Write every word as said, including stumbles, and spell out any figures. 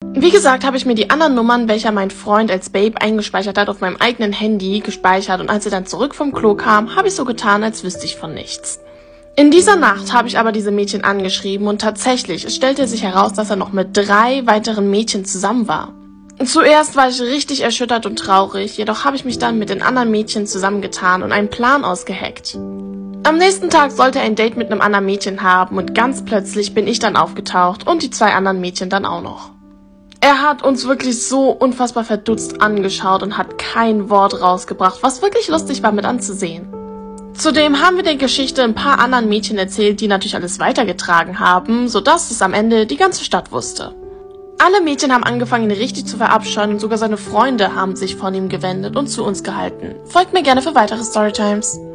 Wie gesagt, habe ich mir die anderen Nummern, welcher mein Freund als Babe eingespeichert hat, auf meinem eigenen Handy gespeichert und als er dann zurück vom Klo kam, habe ich so getan, als wüsste ich von nichts. In dieser Nacht habe ich aber diese Mädchen angeschrieben und tatsächlich, es stellte sich heraus, dass er noch mit drei weiteren Mädchen zusammen war. Zuerst war ich richtig erschüttert und traurig, jedoch habe ich mich dann mit den anderen Mädchen zusammengetan und einen Plan ausgeheckt. Am nächsten Tag sollte er ein Date mit einem anderen Mädchen haben und ganz plötzlich bin ich dann aufgetaucht und die zwei anderen Mädchen dann auch noch. Er hat uns wirklich so unfassbar verdutzt angeschaut und hat kein Wort rausgebracht, was wirklich lustig war mit anzusehen. Zudem haben wir der Geschichte ein paar anderen Mädchen erzählt, die natürlich alles weitergetragen haben, sodass es am Ende die ganze Stadt wusste. Alle Mädchen haben angefangen, ihn richtig zu verabscheuen und sogar seine Freunde haben sich von ihm gewendet und zu uns gehalten. Folgt mir gerne für weitere Storytimes.